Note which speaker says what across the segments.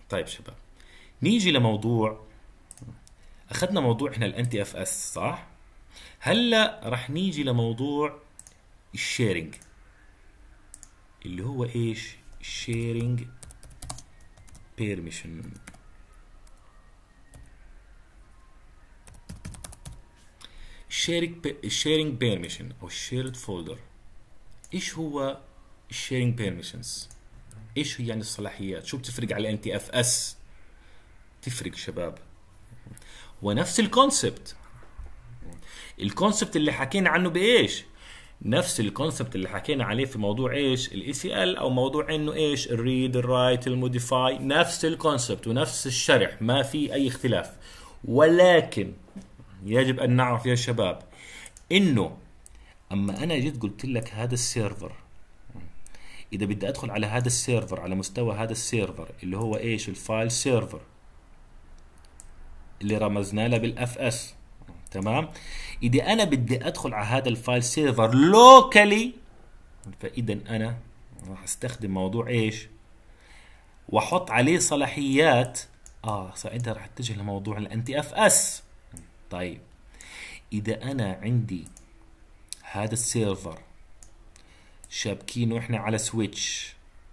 Speaker 1: طيب شباب، نيجي لموضوع. اخذنا موضوع احنا الانتي اف اس صح؟ هلا رح نيجي لموضوع الشيرنج، اللي هو ايش؟ الشيرنج بيرميشن. الشيرنج بيرميشن او الشيرد فولدر. ايش هو الشيرنج بيرميشنز؟ ايش هي يعني الصلاحيات؟ شو بتفرق على الان تي اف اس؟ تفرق شباب، ونفس الكونسبت. الكونسبت اللي حكينا عنه بايش؟ نفس الكونسبت اللي حكينا عليه في موضوع ايش؟ الاي سي ال، او موضوع انه ايش؟ الريد، الرايت، الموديفاي، نفس الكونسبت ونفس الشرح، ما في اي اختلاف. ولكن يجب ان نعرف يا شباب انه اما انا جيت قلت لك هذا السيرفر، اذا بدي ادخل على هذا السيرفر، على مستوى هذا السيرفر اللي هو ايش؟ الفايل سيرفر اللي رمزنا له بالاف اس، تمام؟ اذا انا بدي ادخل على هذا الفايل سيرفر لوكالي، فاذا انا راح استخدم موضوع ايش؟ واحط عليه صلاحيات. ساعتها راح اتجه لموضوع الانتي اف اس. طيب اذا انا عندي هذا السيرفر شابكينه احنا على سويتش،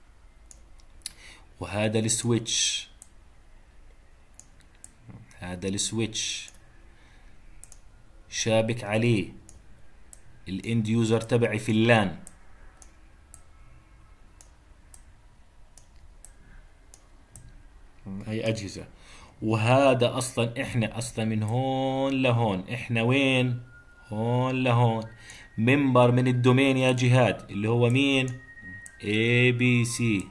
Speaker 1: وهذا السويتش، هذا السويتش شابك عليه الاند يوزر تبعي في اللان، هي اجهزه، وهذا اصلا احنا اصلا من هون لهون احنا وين؟ هون لهون منبر من الدومين يا جهاد، اللي هو مين؟ اي بي سي.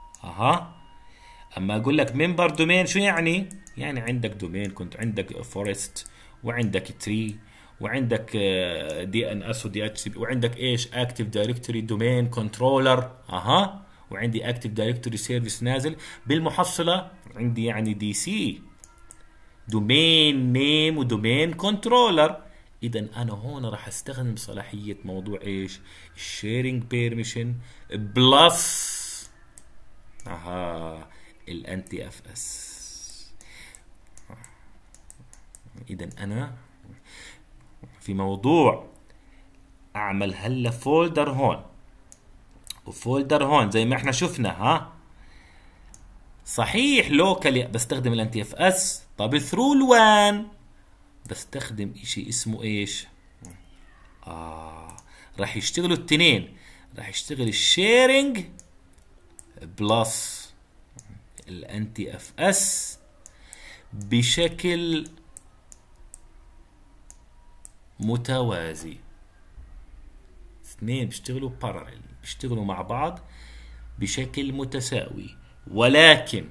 Speaker 1: اما اقول لك منبر دومين شو يعني؟ يعني عندك دومين، كنت عندك فورست، وعندك تري، وعندك دي ان اس ودي اتش سي بي، وعندك ايش؟ اكتف دايركتوري دومين كنترولر. وعندي اكتف دايركتوري سيرفيس نازل بالمحصله، عندي يعني دي سي، دومين نيم ودومين كنترولر. اذا انا هون راح استخدم صلاحيه موضوع ايش؟ الشيرنج بيرميشن بلس الانتي اف اس. اذا انا في موضوع اعمل هلا فولدر هون وفولدر هون زي ما احنا شفنا، صحيح لوكالي بستخدم الانتي اف اس. طب ثرو الوان بستخدم اشي اسمه ايش؟ راح يشتغلوا التنين، راح يشتغل الشيرنج بلس الانتي اف اس بشكل متوازي. اثنين بيشتغلوا باراليل، بيشتغلوا مع بعض بشكل متساوي. ولكن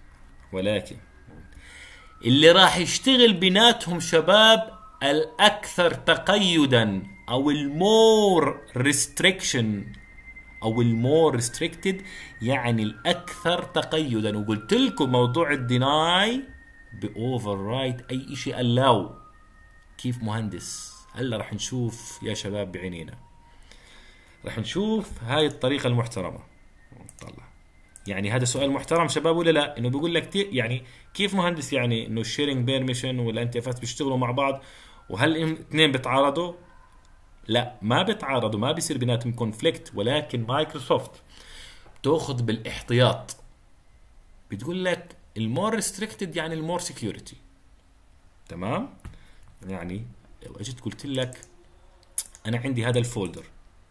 Speaker 1: اللي راح يشتغل بيناتهم شباب الاكثر تقيدا، او المور ريستريكشن، او المور ريستريكتد، يعني الاكثر تقيدا. وقلت لكم موضوع الديناي باوفر رايت اي شيء الاو. كيف مهندس؟ هلا راح نشوف يا شباب بعينينا، راح نشوف هاي الطريقه المحترمه. طلع يعني هذا سؤال محترم شباب ولا لا؟ انه بيقول لك يعني كيف مهندس يعني انه الشيرنج بيرميشن والانتي اف اس بيشتغلوا مع بعض، وهل اثنين بيتعارضوا؟ لا، ما بيتعارضوا، ما بيصير بيناتهم كونفليكت. ولكن مايكروسوفت تاخذ بالاحتياط، بتقول لك المور ريستريكتد يعني المور سكيورتي. تمام؟ يعني لو اجيت قلت لك انا عندي هذا الفولدر،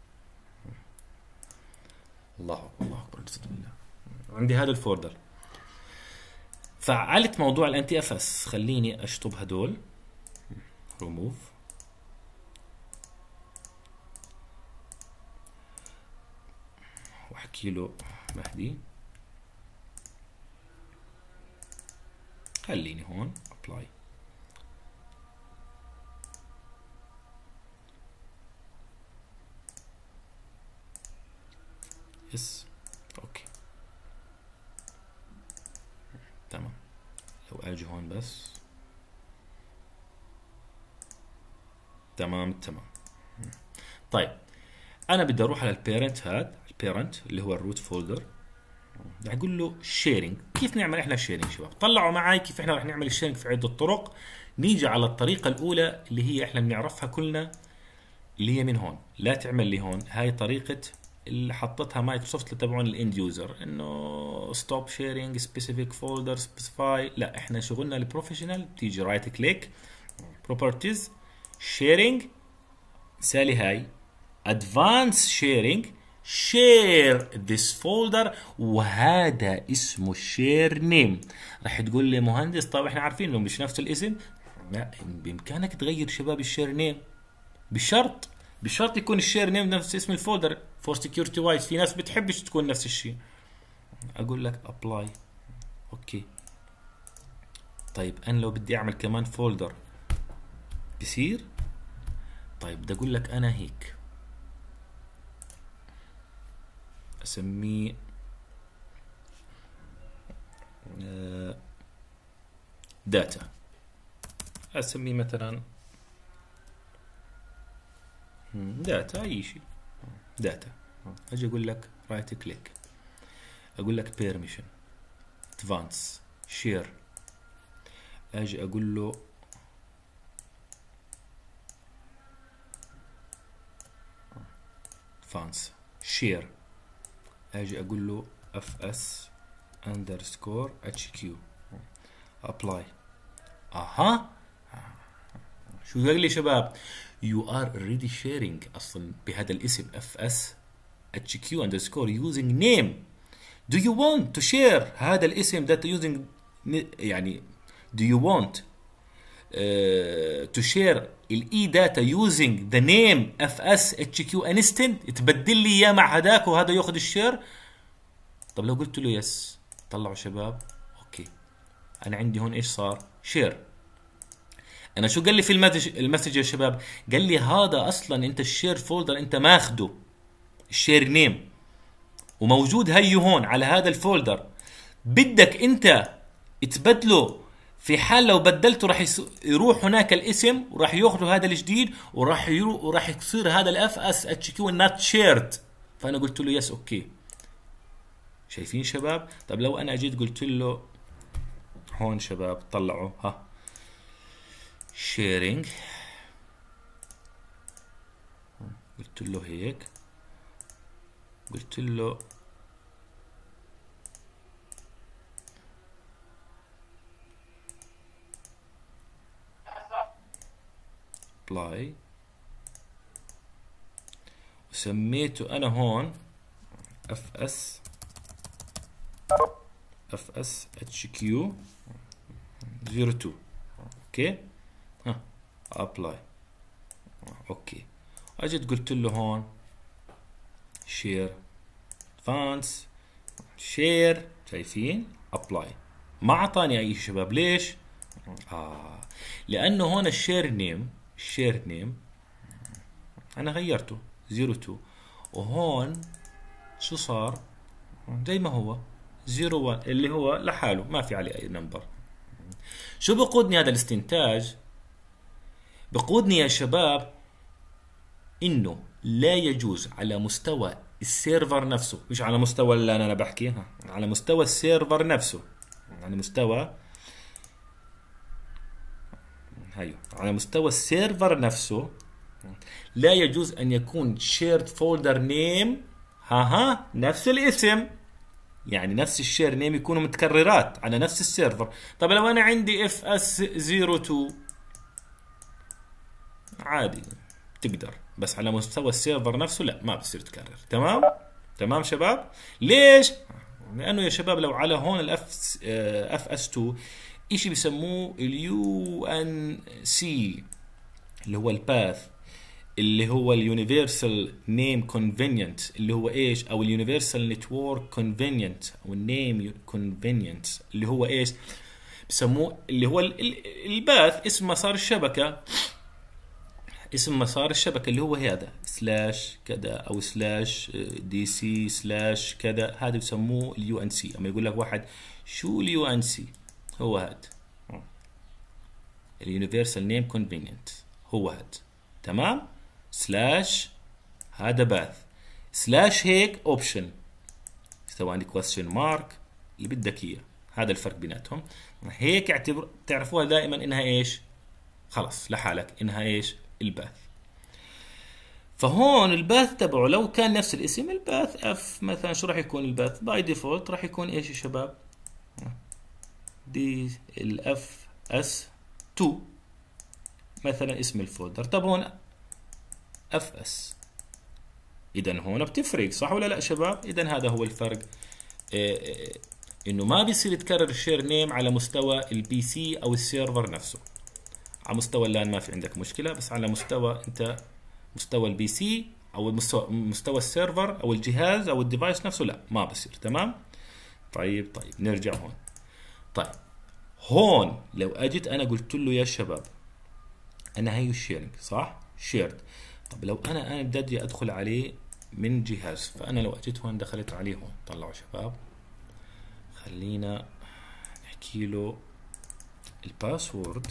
Speaker 1: الله اكبر، عندي هذا الفولدر، فعلت موضوع الانتي اف اس. خليني اشطب هدول، ريموف، واحكي له مهدي خليني هون ابلاي. يس، اوكي تمام. لو اجي هون بس، تمام. طيب انا بدي اروح على البيرنت، هذا البيرنت اللي هو الروت فولدر، رح اقول له شيرنج. كيف نعمل احنا الشيرنج شباب؟ طلعوا معي كيف احنا رح نعمل الشيرنج في عده طرق. نيجي على الطريقه الاولى اللي هي احنا بنعرفها كلنا، اللي هي من هون. لا تعمل لي هون، هاي طريقه اللي حطتها مايكروسوفت تبعون الاند يوزر، انه ستوب شيرنج سبيسيفيك فولدر سبيسيفاي. لا، احنا شغلنا البروفيشنال. بتيجي رايت كليك بروبرتيز شيرنج، مثالي هاي ادفانس شيرنج، شير ذيس فولدر، وهذا اسمه الشير نيم. راح تقول لي مهندس طيب احنا عارفين انه مش نفس الاسم. لا، بامكانك تغير شباب الشير نيم، بشرط يكون الشير نيم نفس اسم الفولدر فور سكيورتي وايز. في ناس بتحبش تكون نفس الشيء. اقول لك ابلاي، اوكي. طيب انا لو بدي اعمل كمان فولدر بصير؟ طيب بدي اقول لك انا هيك اسميه داتا، اسميه مثلا داتا، اي شيء داتا. اجي اقول لك رايت كليك، اقول لك بيرميشن ادفانس شير، اجي اقول له ادفانس شير، اجي اقول له fs underscore hq apply. اها، شو قال لي شباب؟ you are already sharing اصلا بهذا الاسم fs hq underscore using name. do you want to share هذا الاسم that using، يعني do you want to share الاي داتا using the name fs hq instant، تبدل لي اياه مع هذاك وهذا ياخذ الشير؟ طب لو قلت له يس، طلعوا شباب اوكي، انا عندي هون ايش صار؟ شير. انا شو قال لي في المسج يا شباب؟ قال لي هذا اصلا انت الشير فولدر انت ماخده الشير نيم وموجود هي هون على هذا الفولدر، بدك انت تبدله. في حال لو بدلته راح يروح هناك الاسم وراح ياخذوا هذا الجديد وراح يصير هذا الاف اس اتش كيو نوت شيرد. فانا قلت له يس اوكي. شايفين شباب؟ طب لو انا اجيت قلت له هون شباب طلعوا ها شيرنج، قلت له هيك، قلت له apply، وسميته انا هون fs hq 02. اوكي، ها ابلاي، اوكي. اجيت قلت له هون شير ادفانس شير، شايفين؟ ابلاي. ما اعطاني اي شيء شباب. ليش؟ لانه هون الشير نيم انا غيرته 02، وهون شو صار؟ زي ما هو 01 اللي هو لحاله ما في عليه اي نمبر. شو بقودني هذا الاستنتاج؟ بقودني يا شباب انه لا يجوز على مستوى السيرفر نفسه، مش على مستوى اللي انا بحكي، على مستوى السيرفر نفسه، على مستوى على مستوى السيرفر نفسه لا يجوز ان يكون shared folder name نفس الاسم، يعني نفس الشير نيم يكونوا متكررات على نفس السيرفر. طب لو انا عندي fs02 عادي تقدر، بس على مستوى السيرفر نفسه لا، ما بتصير تكرر. تمام شباب؟ ليش؟ لانه يا شباب لو على هون fs2 اشي بيسموه اليو ان سي اللي هو الباث، اللي هو اليونيفرسال نيم كونفينينت، اللي هو ايش؟ او اليونيفرسال نتورك كونفينينت او النيم كونفينينت، اللي هو ايش بسموه؟ اللي هو الباث، اسم مسار الشبكه، اسم مسار الشبكه اللي هو هذا سلاش كذا او سلاش دي سي سلاش كذا، هذا بسموه اليو ان سي. اما يقول لك واحد شو اليو ان سي؟ هو هذا اليونيفرسال نيم كونفينينت، هو هذا. تمام؟ سلاش هذا باث، سلاش هيك اوبشن ثواني كويستشن مارك اللي بدك اياه. هذا الفرق بيناتهم. هيك تعرفوها دائما انها ايش؟ خلص لحالك انها ايش؟ الباث. فهون الباث تبعه لو كان نفس الاسم الباث اف مثلا، شو راح يكون الباث؟ باي ديفولت راح يكون ايش يا شباب؟ دي الاف اس 2 مثلا اسم الفولدر. طب هون اف اس، اذا هون بتفرق صح ولا لا شباب؟ اذا هذا هو الفرق، انه ما بيصير يتكرر الشير نيم على مستوى البي سي او السيرفر نفسه. على مستوى اللان ما في عندك مشكله، بس على مستوى انت مستوى البي سي او مستوى السيرفر او الجهاز او الديفايس نفسه لا ما بصير. تمام. طيب نرجع هون. طيب هون لو اجيت انا قلت له يا شباب انا هي الشيرنج صح؟ شيرد. طب لو انا بدي ادخل عليه من جهاز، فانا لو اجيت هون دخلت عليه هون، طلعوا شباب خلينا نحكي له الباسورد.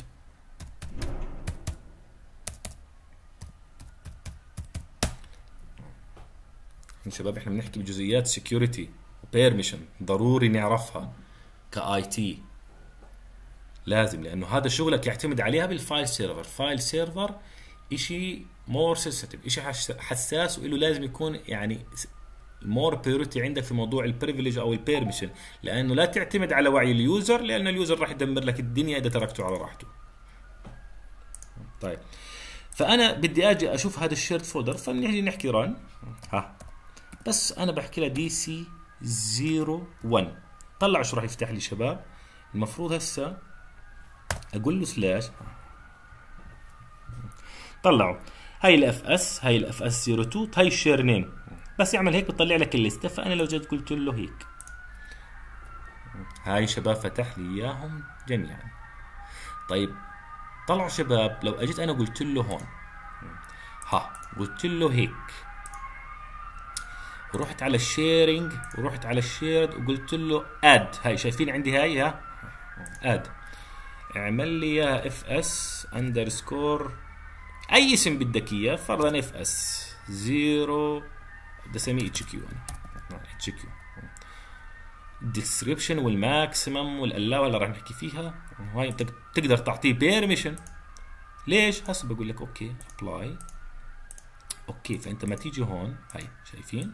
Speaker 1: شباب احنا بنحكي بجزئيات سكيورتي وبيرميشن ضروري نعرفها كاي تي، لازم، لانه هذا شغلك يعتمد عليها بالفايل سيرفر. فايل سيرفر اشي مور سنسيتيف، اشي حساس، وله لازم يكون يعني مور بيوريتي عندك في موضوع البريفليج او البيرميشن، لانه لا تعتمد على وعي اليوزر، لان اليوزر راح يدمر لك الدنيا اذا تركته على راحته. طيب فانا بدي اجي اشوف هذا الشيرد فولدر، فنيجي نحكي ران بس انا بحكي له دي سي 01. طلع شو راح يفتح لي شباب. المفروض هسه اقول له سلاش، طلعوا هاي الاف اس، هاي الاف اس 02، هاي الشير نيم، بس يعمل هيك بتطلع لك الليسته. فانا لو جيت قلت له هيك، هاي شباب فتح لي اياهم جميعا. طيب طلعوا شباب لو اجيت انا قلت له هون قلت له هيك، ورحت على الشيرنج ورحت على الشيرد وقلت له اد، هاي شايفين عندي هاي اد، اعمل لي اياها اف اس اندرسكور اي اسم بدك اياه، فرضا اف اس 0 بدي اسميه اتش كيو، اتش كيو الديسكريبشن والماكسيمم والالاو اللي راح نحكي فيها. وهي انت بتقدر تعطيه بيرميشن. ليش؟ هسه بقول لك اوكي ابلاي اوكي. فانت ما تيجي هون، هاي شايفين،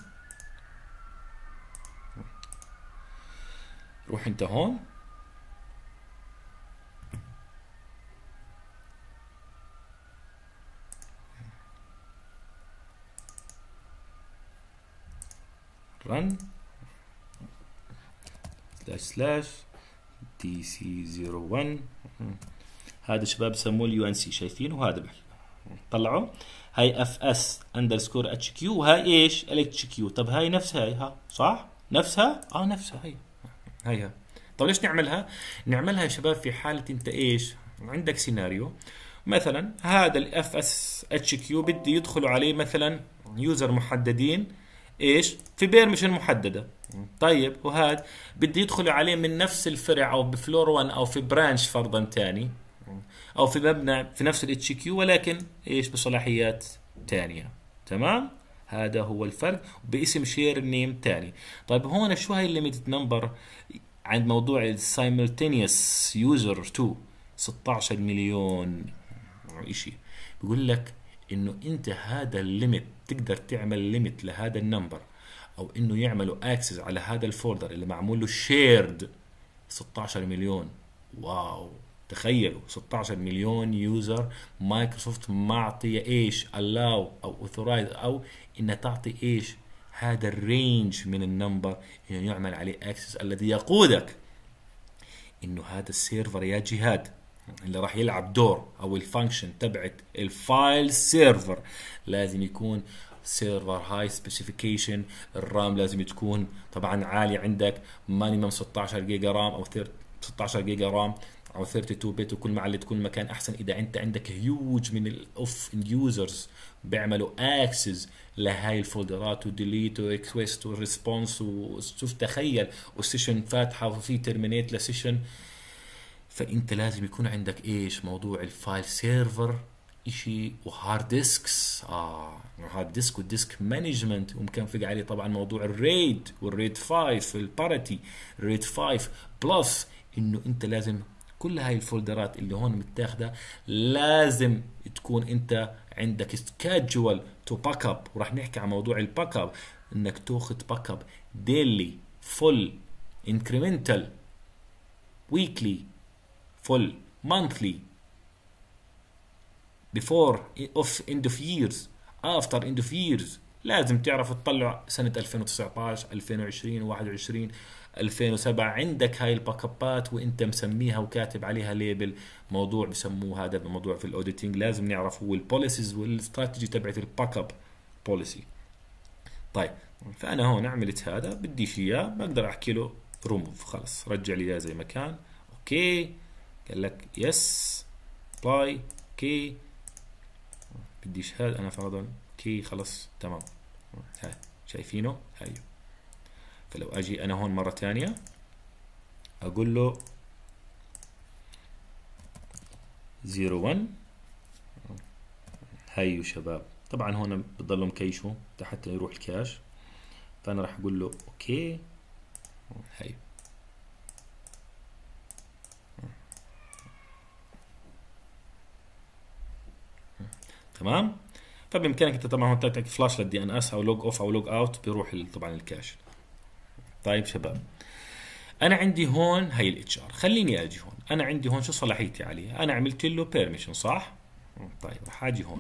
Speaker 1: روح انت هون run سلاش دي سي 01. هذا شباب سموه اليو ان سي، شايفين؟ وهذا بحكي طلعوا هاي اف اس اندرسكور اتش كيو، وهاي ايش؟ الاتش كيو. طب هاي نفسها هاي صح؟ نفسها؟ نفسها هي. طب ليش نعملها؟ نعملها يا شباب في حالة انت ايش؟ عندك سيناريو مثلا هذا الاف اس اتش كيو بدي يدخلوا عليه مثلا يوزر محددين ايش؟ في بيرميشن محدده. طيب وهذا بدي يدخلوا عليه من نفس الفرع او بفلور 1 او في برانش فرضا ثاني او في مبنى في نفس الاتش كيو، ولكن ايش؟ بصلاحيات ثانيه. تمام؟ هذا هو الفرق، باسم شير نيم ثاني. طيب هون شو هاي الليميتد نمبر عند موضوع السايملتينيوس يوزر 2؟ 16 مليون شيء. بيقول لك انه انت هذا الليميت تقدر تعمل ليميت لهذا النمبر، او انه يعملوا اكسس على هذا الفولدر اللي معمول له شيرد 16 مليون. واو، تخيلوا 16 مليون يوزر مايكروسوفت معطيه ايش؟ allow او authorize او انها تعطي ايش؟ هذا الرينج من النمبر انه يعمل عليه اكسس، الذي يقودك انه هذا السيرفر يا جهاد اللي راح يلعب دور او الفانكشن تبعت الفايل سيرفر لازم يكون سيرفر هاي سبيسيفيكيشن. الرام لازم تكون طبعا عالي، عندك مانيمم 16 جيجا رام او 16 جيجا رام او 32 بت، وكل ما علت كل ما كان احسن. اذا انت عندك هيوج من الاوف يوزرز بيعملوا اكسس لهاي الفولدرات وديليت واكسوست وريسبونس، وشوف تخيل والسيشن فاتحه وفي ترمينيت لسيشن، فانت لازم يكون عندك ايش؟ موضوع الفايل سيرفر اشي وهارد ديسكس. هارد ديسك والديسك مانجمنت، ومكنفق عليه طبعا موضوع الريد والريد 5 الباريتي الريد 5 بلس انه انت لازم كل هاي الفولدرات اللي هون متاخده لازم تكون انت عندك سكادجول تو باك اب، وراح نحكي عن موضوع الباك اب، انك تاخذ باك اب ديلي فول انكريمنتال ويكلي فول مانثلي before of end of years after end of years. لازم تعرف تطلع سنة 2019 2020 21 2007 عندك هاي الباك ابات وانت مسميها وكاتب عليها ليبل، موضوع بسموه هذا موضوع في الاوديتنج لازم نعرف هو البوليسيز والاستراتيجي تبعت الباك اب بوليسي. طيب فانا هون عملت هذا بديش اياه بقدر احكي له ريموف، خلص رجع لي اياه زي ما كان. اوكي قال لك يس ابلاي اوكي بديش هذا انا فرضا اوكي خلص تمام. هاي شايفينه هاي. فلو اجي انا هون مرة ثانية اقول له 01 هايو شباب، طبعا هون بضلوا مكيشوا حتى يروح الكاش، فانا راح اقول له اوكي هاي. تمام. فبامكانك انت طبعا هون تعطيك فلاش للدي ان اس او لوج اوف او لوج اوت بيروح طبعا الكاش. طيب شباب انا عندي هون هي الاتش ار، خليني اجي هون انا عندي هون شو صلاحيتي عليه، انا عملت له بيرميشن صح. طيب راح اجي هون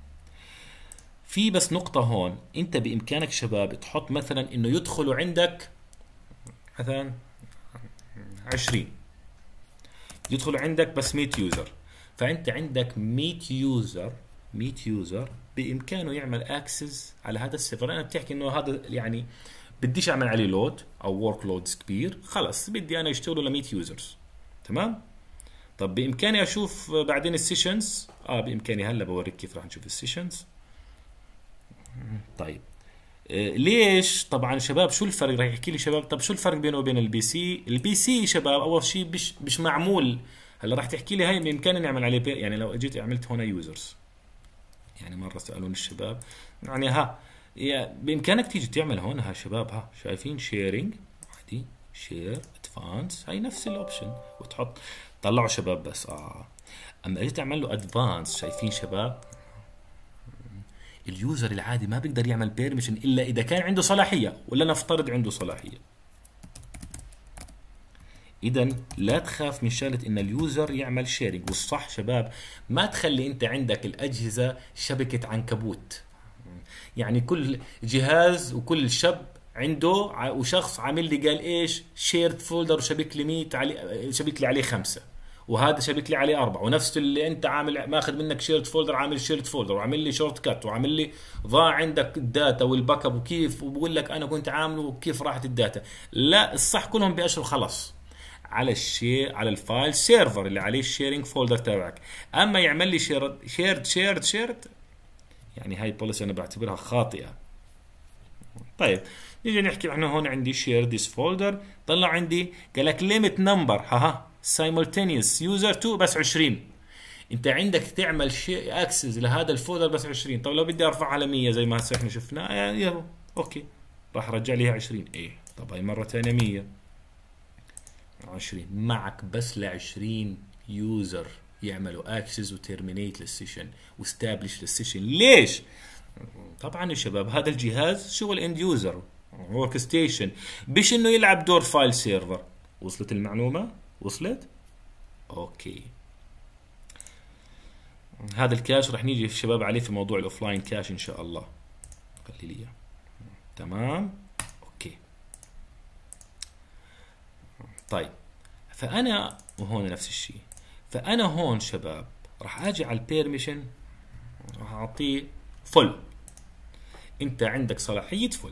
Speaker 1: في بس نقطة هون، انت بامكانك شباب تحط مثلا انه يدخلوا عندك مثلا 20 يدخلوا عندك بس 100 يوزر، فانت عندك 100 يوزر بامكانه يعمل اكسس على هذا السيرفر. انا بتحكي انه هذا يعني بديش اعمل عليه لود او ورك لودز كبير، خلص بدي انا اشتغله ل 100 يوزرز. تمام. طب بامكاني اشوف بعدين السيشنز، بامكاني هلا بوريك كيف راح نشوف السيشنز. طيب ليش طبعا شباب شو الفرق؟ راح يحكي لي شباب طب شو الفرق بينه وبين البي سي؟ البي سي شباب اول شيء مش معمول، هلا راح تحكي لي هاي بامكاني نعمل عليه يعني لو اجيت عملت هنا يوزرز، يعني مره سالوني الشباب يعني بامكانك تيجي تعمل هون ها شباب، شايفين شيرنج عادي شير ادفانس هاي نفس الاوبشن وتحط طلعوا شباب بس اما اجيت اعمل له ادفانس شايفين شباب اليوزر العادي ما بيقدر يعمل بيرميشن الا اذا كان عنده صلاحيه، ولا نفترض عنده صلاحيه. اذا لا تخاف من شغله ان اليوزر يعمل شيرنج، والصح شباب ما تخلي انت عندك الاجهزه شبكه عنكبوت، يعني كل جهاز وكل شاب عنده وشخص عامل لي قال ايش شيرد فولدر وشبك لي 100 عليه شبك لي عليه 5 وهذا شبك لي عليه 4 ونفس اللي انت عامل ماخذ منك شيرد فولدر عامل شيرد فولدر وعامل لي شورت كات وعامل لي ضاع عندك الداتا والباك اب وكيف وبقول لك انا كنت عامله وكيف راحت الداتا. لا الصح كلهم بيأشروا خلص على على الفايل سيرفر اللي عليه الشيرنج فولدر تبعك. اما يعمل لي شيرد يعني هاي البوليسي انا بعتبرها خاطئه. طيب نيجي نحكي احنا هون عندي شير ديس فولدر طلع عندي قال لك ليميت نمبر simultaneous يوزر 2 بس 20. انت عندك تعمل شيء اكسس لهذا الفولدر بس 20. طب لو بدي ارفعها على 100 زي ما هسه احنا شفنا يعني اوكي راح ارجع لي 20. طب هاي مره ثانيه 100 20 معك بس ل 20 يوزر يعملوا اكسس وترمينيت للسيشن واستابلش للسيشن. ليش؟ طبعا يا شباب هذا الجهاز شغل اند يوزر ورك ستيشن مش انه يلعب دور فايل سيرفر. وصلت المعلومه؟ وصلت؟ اوكي. هذا الكاش راح نيجي الشباب عليه في موضوع الاوفلاين كاش ان شاء الله. خلي لي تمام. اوكي طيب فانا وهون نفس الشيء. فانا هون شباب راح اجي على البيرميشن راح اعطيه فل. انت عندك صلاحيه فل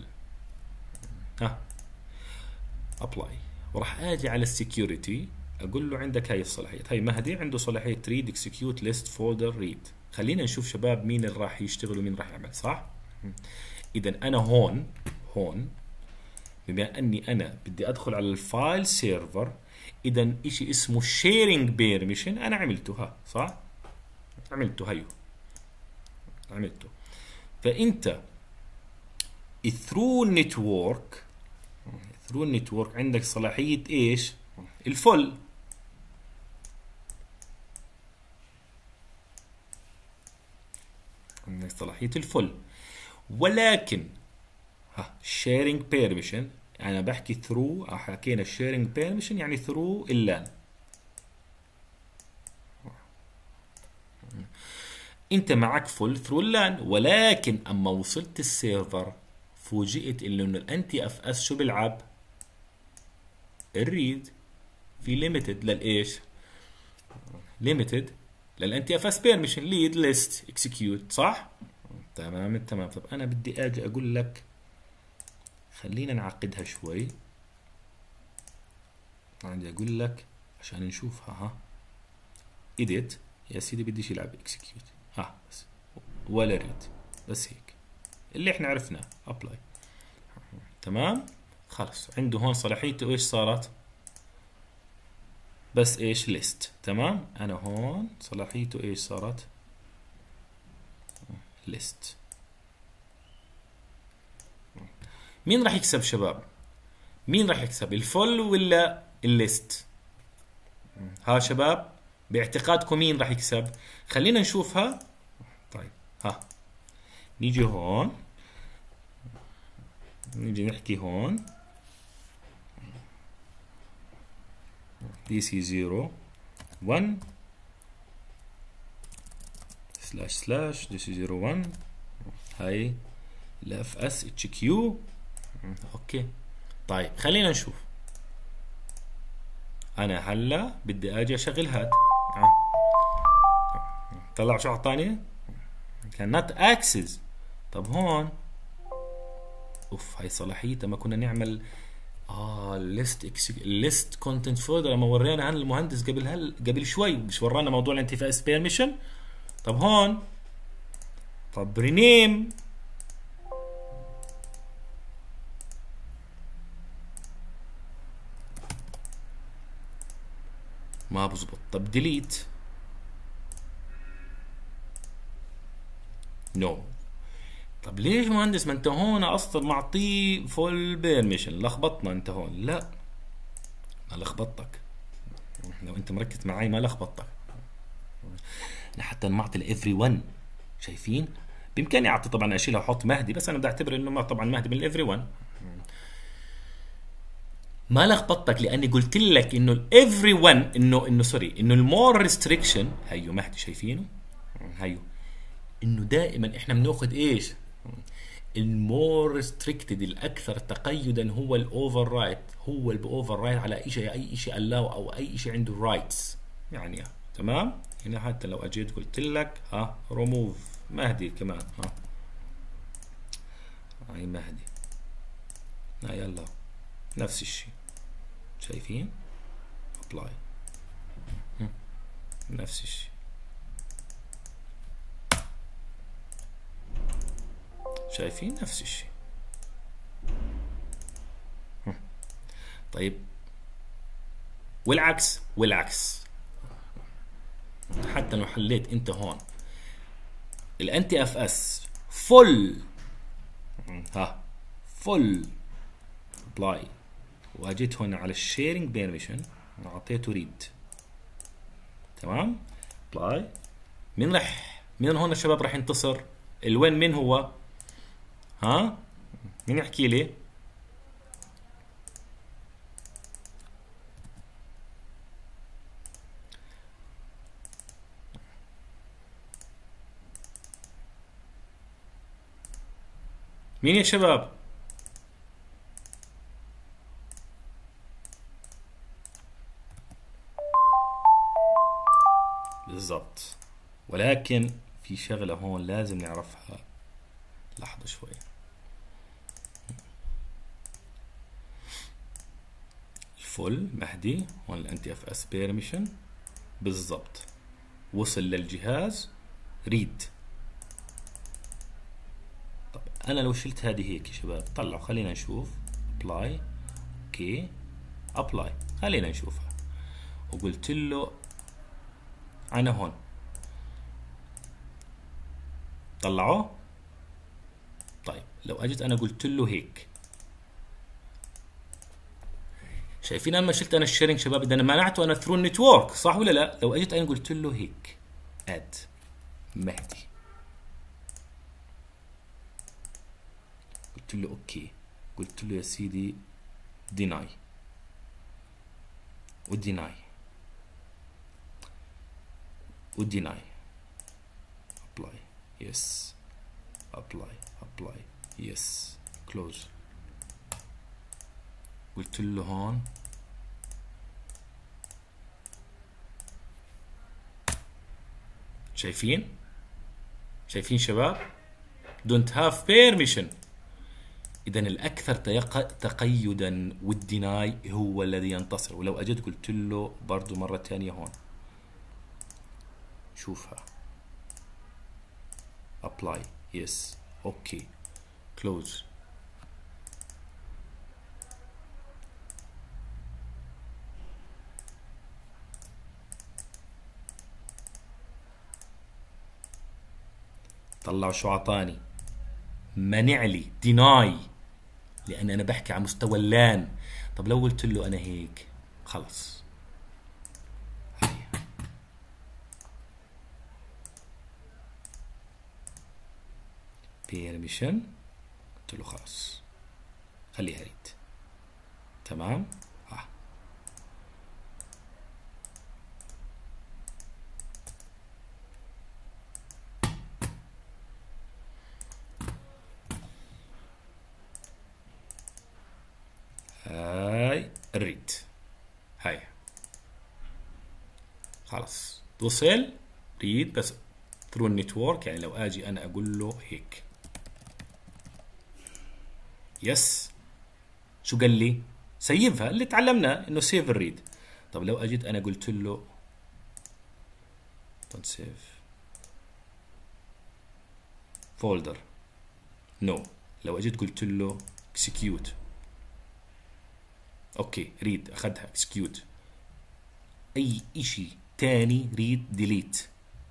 Speaker 1: ابلاي وراح اجي على السكيورتي اقول له عندك هاي الصلاحيات. هاي مهدي عنده صلاحيه ريد اكسكيوت ليست فولدر ريد. خلينا نشوف شباب مين اللي راح يشتغل ومين راح يعمل صح. اذا انا هون بما اني انا بدي ادخل على الفايل سيرفر اذا اشي اسمه شيرنج بيرميشن انا عملته صح عملته هيو عملته. فانت through network عندك صلاحية ايش؟ الفل. عندك صلاحية الفل، ولكن sharing permission، انا بحكي through، حكينا sharing permission يعني through اللان. انت معك فل ثرو اللان، ولكن اما وصلت السيرفر فوجئت انه الانتي اف اس شو بيلعب؟ الريد في ليميتد للايش؟ ليميتد للانتي اف اس بيرميشن، ليد ليست اكسكيوت، صح؟ تمام التمام. طب انا بدي اجي اقول لك خلينا نعقدها شوي، عندي اقول لك عشان نشوفها. edit يا سيدي بديش يلعب اكسكيوت، بس ولا ريد، بس هيك اللي احنا عرفناه. ابلاي، تمام. خلص عنده هون صلاحيته ايش صارت؟ بس ايش؟ ليست. تمام. انا هون صلاحيته ايش صارت؟ ليست. مين راح يكسب شباب؟ مين راح يكسب، الفل ولا الليست؟ شباب باعتقادكم مين راح يكسب؟ خلينا نشوفها. طيب نيجي هون، نيجي نحكي هون dc 0 1 // dc 0 1 هاي الاف اس اتش كيو. اوكي طيب خلينا نشوف. انا هلا بدي اجي اشغل هاد، طلع شو اعطاني؟ كان نوت اكسس. طب هون هاي صلاحيتها ما كنا نعمل ليست كونتنت فولدر لما ورينا عن المهندس قبل شوي، مش ورانا موضوع الانتي اس بيرميشن. طب هون طب رينيم، ما بزبط. طب ديليت، نو. طب ليش مهندس؟ ما انت هون اصلا معطيه فول بيرميشن، لخبطنا انت هون. لا ما لخبطتك، لو انت مركز معي ما لخبطتك. انا حتى معطي لافري ون، شايفين؟ بامكاني اعطي طبعا اشيلها واحط مهدي، بس انا بدي اعتبر انه ما طبعا مهدي من الافري ون. ما لخبطتك لاني قلت لك انه الافري ون، انه سوري، انه المور ريستريكشن هيو مهدي، شايفينه؟ هيو انه دائما احنا بناخذ ايش؟ المور ريستريكتد، الاكثر تقيدا هو الاوفر رايت، هو اللي باوفر رايت على اي شيء الاو او اي شيء عنده رايتس يعني. تمام. هنا حتى لو اجيت قلت لك ريموف مهدي كمان، هاي مهدي، يلا نفس الشيء، شايفين؟ ابلاي، نفس الشيء، شايفين؟ نفس الشيء. طيب والعكس حتى لو حليت انت هون الانتي اف اس فل ابلاي، واجيت هون على الشيرنج بيرميشن اعطيته ريد، تمام. ابلاي، مين هون الشباب راح ينتصر؟ الوين مين هو؟ مين يحكي لي؟ مين يا شباب؟ بالضبط. ولكن في شغلة هون لازم نعرفها، لحظة شوي. الفل مهدي هون الانتي اف اس بيرميشن بالضبط، وصل للجهاز ريد. طب انا لو شلت هذه هيك يا شباب، طلعوا خلينا نشوف. ابلاي، اوكي ابلاي، خلينا نشوفها. وقلت له انا هون طلعوه. طيب لو اجيت انا قلت له هيك، شايفين لما شلت انا الشيرنج شباب اذا انا منعته انا ثرو النتورك، صح ولا لا؟ لو اجيت انا قلت له هيك اد مهدي، قلت له اوكي، قلت له يا سيدي ديناي وديناي وديناي، ابلاي يس، ابلاي يس، كلوز. قلت له هون شايفين شباب don't have permission. إذا الأكثر تقيدا والديناي هو الذي ينتصر. ولو أجيت قلت له برضو مرة ثانية هون، شوفها apply yes okay close. طلعوا شو عطاني؟ منع لي ديناي، لأن أنا بحكي على مستوى اللان. طب لو قلت له أنا هيك خلص، بيرميشن، قلت له خلاص خليها ريد، تمام. هاي الريد، هاي خلاص وصل ريد بس ثرو النتورك. يعني لو اجي انا اقول له هيك يس، شو قال لي؟ سيفها اللي تعلمناه انه سيف الريد. طب لو اجيت انا قلت له don't save folder no، لو اجيت قلت له execute اوكي ريد اخذها اكسكيوت، اي اشي تاني ريد ديليت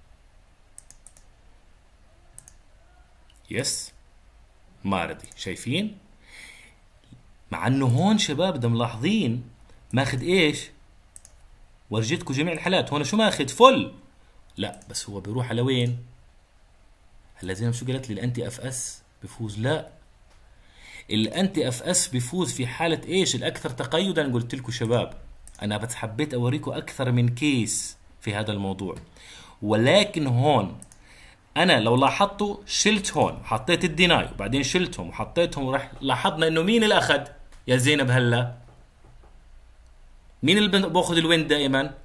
Speaker 1: يس ما رضي. شايفين؟ مع انه هون شباب اذا ملاحظين ماخذ ايش؟ ورجيتكم جميع الحالات هون شو ماخذ؟ فل. لا بس هو بيروح على وين؟ هلا زي ما شو قالت لي الانتي اف اس بفوز؟ لا، الانتي اف اس بيفوز في حاله ايش؟ الاكثر تقيدا. قلت لكم شباب انا بس حبيت اوريكم اكثر من كيس في هذا الموضوع. ولكن هون انا لو لاحظتوا شلت هون حطيت الديناي وبعدين شلتهم وحطيتهم وراح لاحظنا انه مين اللي اخذ يا زينب؟ هلا مين اللي باخذ الوين دائما؟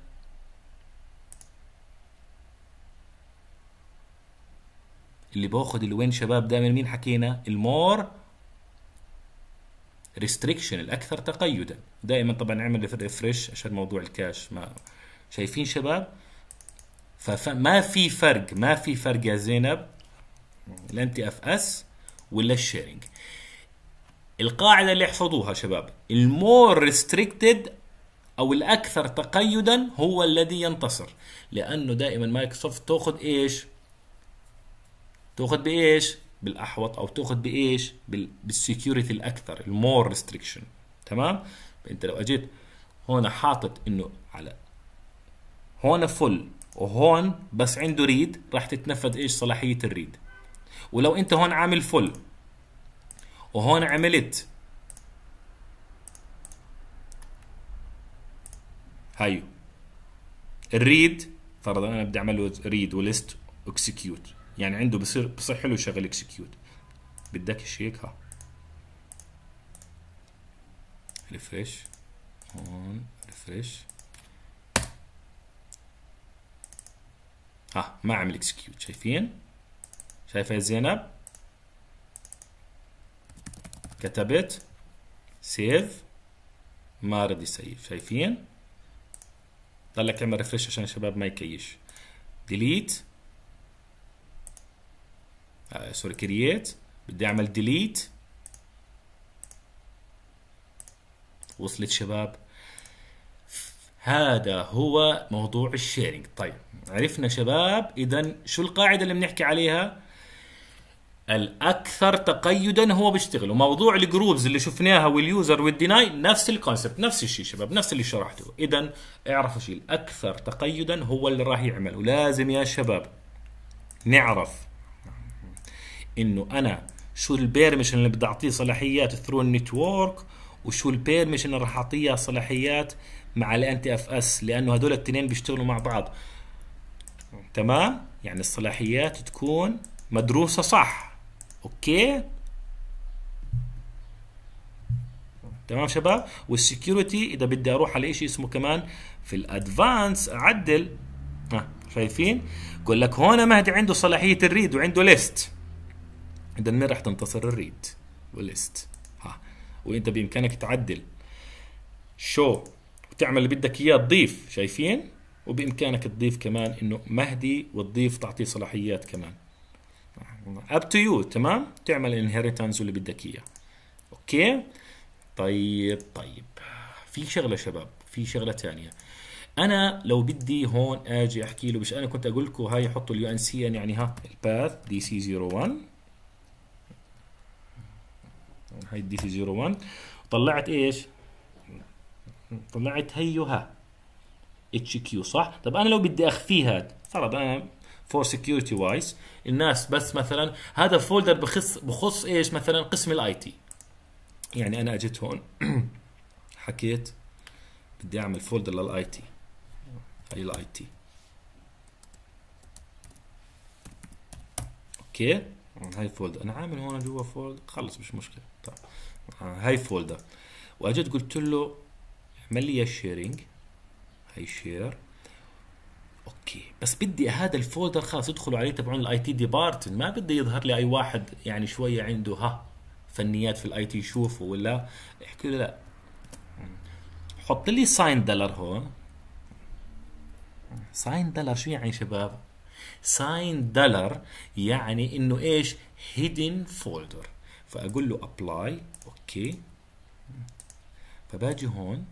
Speaker 1: اللي باخذ الوين شباب دائما مين حكينا؟ المور ريستريكشن، الاكثر تقيدا. دائما طبعا نعمل ريفرش عشان موضوع الكاش. ما شايفين شباب؟ فما في فرق يا زينب الانتي اف اس ولا الشيرنج. القاعده اللي احفظوها شباب، المور ريستريكتد او الاكثر تقيدا هو الذي ينتصر، لانه دائما مايكروسوفت تاخذ ايش؟ تاخذ بايش؟ بالاحوط، او تاخذ بايش؟ بالسكيورتي الاكثر، المور ريستريكشن. تمام؟ انت لو اجيت هون حاطط انه على هون فل وهون بس عنده ريد، راح تتنفذ ايش؟ صلاحيه الريد. ولو انت هون عامل فل وهون عملت هايو الريد، فرضا انا بدي اعمل له ريد وليست اكسكيوت، يعني عنده بصح له يشغل اكسكيوت. بدك هيك ها ريفرش هون ريفرش، ها ما عمل اكسكيوت. شايفين؟ شايفه يا زينب؟ كتبت سيف ما رضي يسيف. شايفين؟ ضلك اعمل ريفرش عشان الشباب ما يكيش. ديليت سوري كرييت، بدي اعمل ديليت. وصلت شباب؟ هذا هو موضوع الشيرنج. طيب عرفنا شباب اذا شو القاعده اللي بنحكي عليها؟ الاكثر تقيدا هو بيشتغل. وموضوع الجروبز اللي شفناها واليوزر والديناي نفس الكونسبت، نفس الشيء شباب، نفس اللي شرحته. اذا اعرفوا شيء، الاكثر تقيدا هو اللي راح يعمل. ولازم يا شباب نعرف انه انا شو البيرميشن اللي بدي اعطيه صلاحيات ثرو النتورك، وشو البيرميشن اللي راح اعطيها صلاحيات مع الانتي اف اس، لانه هدول الاثنين بيشتغلوا مع بعض. تمام؟ يعني الصلاحيات تكون مدروسة صح. اوكي تمام شباب. والسكيورتي اذا بدي اروح على شيء اسمه كمان في الادفانس اعدل. شايفين؟ بقول لك هون مهدي عنده صلاحية الريد وعنده ليست. اذا مين راح تنتصر؟ الريد والليست. وانت بامكانك تعدل شو وتعمل اللي بدك اياه تضيف. شايفين؟ وبامكانك تضيف كمان انه مهدي وتضيف تعطيه صلاحيات كمان. up to you. تمام؟ تعمل انهيرتنس واللي بدك اياه. اوكي؟ طيب في شغله شباب، في شغله ثانيه. انا لو بدي هون اجي احكي له، مش انا كنت اقول لكم هاي حطوا اليو ان سي يعني الباث دي سي 01، هاي الدي سي 01 طلعت ايش؟ طلعت هيها اتش كيو صح؟ طب انا لو بدي اخفي هاد، فرض انا فور سكيورتي وايز الناس بس مثلا هذا فولدر بخص ايش؟ مثلا قسم الاي تي. يعني انا اجيت هون حكيت بدي اعمل فولدر للاي تي، هاي الاي تي. اوكي؟ هاي فولدر انا عامل هون جوا فولدر، خلص مش مشكله. طيب هاي فولدر، واجيت قلت له اعمل لي الشيرنج، هاي شير. اوكي بس بدي هذا الفولدر خلاص يدخلوا عليه تبعون الاي تي ديبارتمنت، ما بدي يظهر لي اي واحد يعني شويه عنده فنيات في الاي تي يشوفه، ولا احكي له لا حط لي ساين دولار هون. ساين دولار شو يعني شباب؟ ساين دولار يعني انه ايش؟ هيدن فولدر. فاقول له ابلاي. اوكي فباجي هون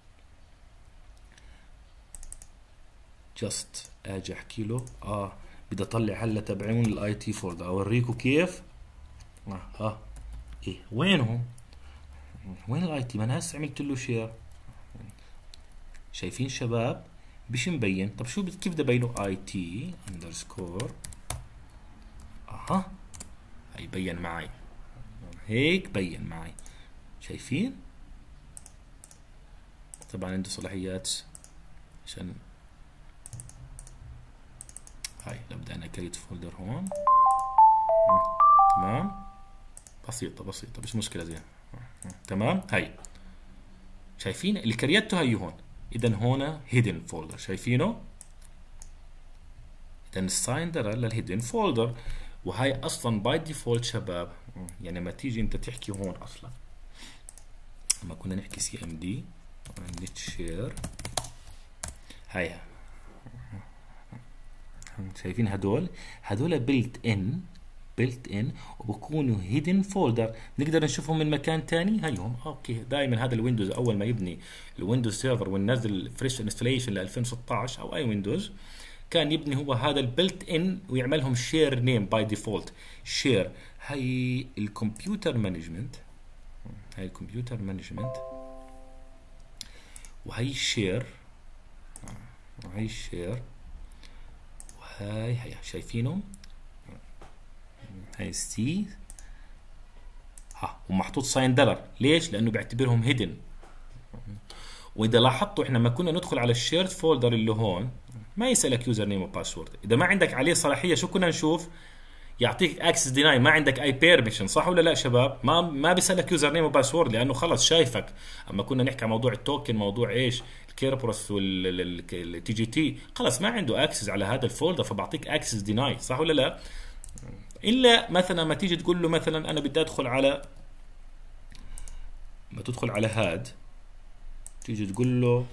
Speaker 1: جست اجي احكي له بدي اطلع هلا تبعون الاي تي فولدر، اوريكم كيف. ايه وينهم؟ وين الاي تي؟ ما انا هسه عملت له شير. شايفين شباب؟ مش مبين. طب شو كيف بدي ابينه؟ اي تي اندرسكور. هي بين معي هيك، بين معي. شايفين؟ طبعا عنده صلاحيات عشان هاي. لو بدي انا كريت فولدر هون تمام، بسيطة مش مشكلة زين. تمام. هاي شايفين اللي كريته هي هون. اذا هون هيدن فولدر، شايفينه؟ اذا الساين ده للهيدن فولدر، وهي اصلا باي ديفولت شباب. يعني لما تيجي انت تحكي هون اصلا لما كنا نحكي سي ام دي نت شير، هاي شايفين هدول بيلت ان وبكونوا هيدن فولدر، نقدر نشوفهم من مكان ثاني. هيهم اوكي. دائما هذا الويندوز اول ما يبني الويندوز سيرفر وننزل فريش انستليشن ل 2016 او اي ويندوز، كان يبني هو هذا البيلت ان ويعملهم شير نيم باي ديفولت. شير هي الكمبيوتر مانجمنت، وهي الشير، وهي شايفينهم؟ هاي سي ومحطوط ساين دولار. ليش؟ لانه بيعتبرهم هيدن. واذا لاحظتوا احنا لما كنا ندخل على الشيرد فولدر اللي هون ما يسالك يوزر نيم وباسورد. اذا ما عندك عليه صلاحيه شو كنا نشوف؟ يعطيك اكسس ديناي، ما عندك اي بيرميشن، صح ولا لا شباب؟ ما بيسالك يوزر نيم وباسورد لانه خلص شايفك. اما كنا نحكي عن موضوع التوكن، موضوع ايش؟ الكيربروس والتي جي تي، خلص ما عنده اكسس على هذا الفولدر فبعطيك اكسس ديناي، صح ولا لا؟ الا مثلا ما تيجي تقول له مثلا انا بدي ادخل على، ما تدخل على هاد تيجي تقول له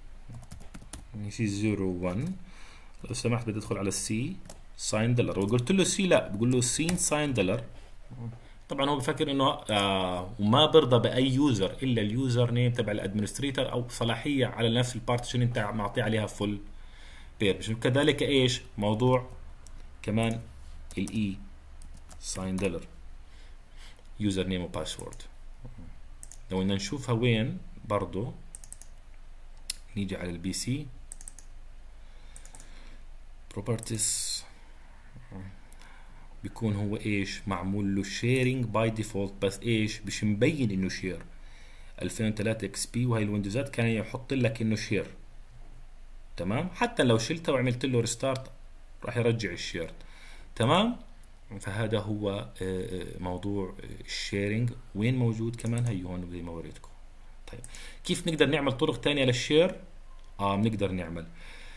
Speaker 1: سي 01 لو سمحت بدي ادخل على السي ساين دولار، وقلت له سي لا، بقول له سين ساين دولار. طبعا هو بفكر انه وما برضى باي يوزر الا اليوزر نيم تبع الادمنستريتور او صلاحيه على نفس البارتيشن انت معطي عليها فول بيرميشن. كذلك ايش موضوع كمان الاي سايندلر يوزر نيم وباسورد. لو بدنا نشوفها وين برضو نيجي على البي سي بروبرتيز، بيكون هو ايش معمول له شيرنج باي ديفولت، بس ايش مش مبين انه شير. 2003 اكس بي وهي الويندوزات كان يحط لك انه شير، تمام. حتى لو شلتها وعملت له ريستارت راح يرجع الشير، تمام. فهذا هو موضوع الشيرنج. وين موجود كمان؟ هي هون زي ما وريتكم. طيب كيف نقدر نعمل طرق تانية للشير؟ بنقدر نعمل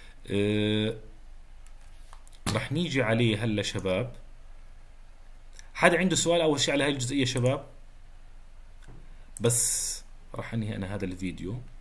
Speaker 1: راح نيجي عليه هلا شباب. حدا عنده سؤال اول شيء على هاي الجزئية شباب؟ بس راح انهي انا هذا الفيديو.